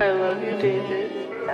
I love you, David.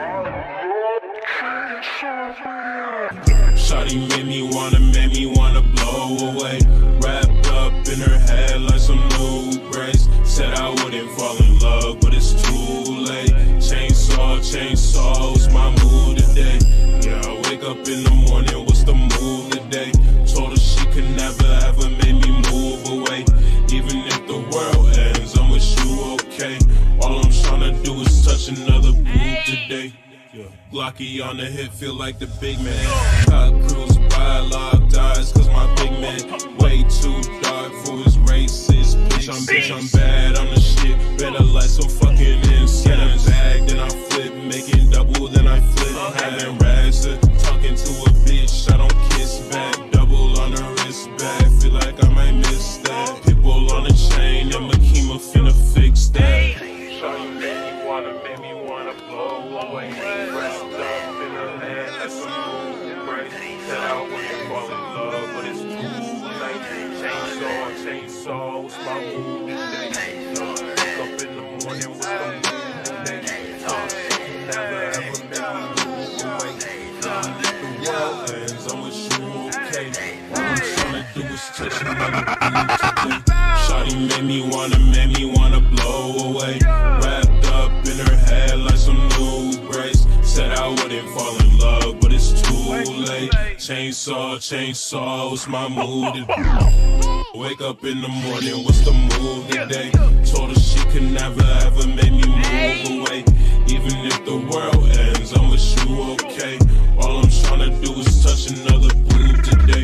Shawty made me wanna blow away. Wrapped up in her head like some new braids. Said I wouldn't fall in love, but it's too late. Chainsaw, it's my mood today. Yeah, I wake up in the morning, what's the move today? Told her she could never ever make me move away. Even if the world ends, I'm with you, okay? All I'm tryna do is touch another boob today. Glocky on the hip, feel like the big man. Cop cruise by, locked eyes, cause my big man way too dark for his racist bitch. I'm bad, I'm the shit. Better like some fucking insane. Get a bag, then I flip, making double, then I flip. Having rags, talking to a bitch, I don't kiss back. Double on the wrist bag, feel like I might miss that. Pitbull on the chain, and Makima finna fix that. Shawty made me wanna blow away. Pressed up in her head, that's some new break. Said I wouldn't fall in love, but it's too late. Chainsaw, it's my mood today. Wake up in the morning with the mood today. Never ever make me move away. If the world ends, I'm with you, okay? All I'm tryna do is touch another boob today. Shawty made me wanna blow away. Wrapped up in her head like some new braids. Said I wouldn't fall in love, but it's too late. Chainsaw, it's my mood today. Wake up in the morning, what's the move today? Told her she could never ever make me move away. Even if the world ends, I'm with you, okay? All I'm tryna do is touch another boob today.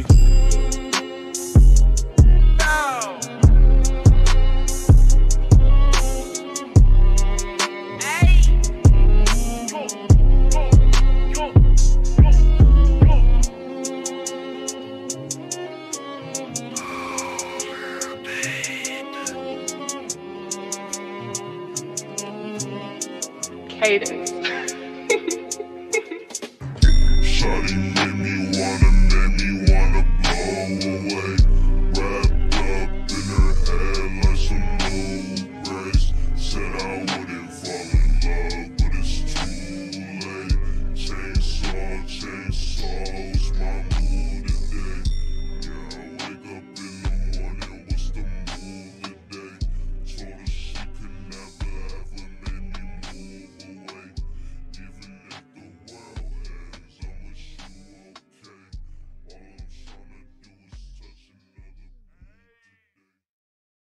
Cadence. Shawty made me wanna blow away.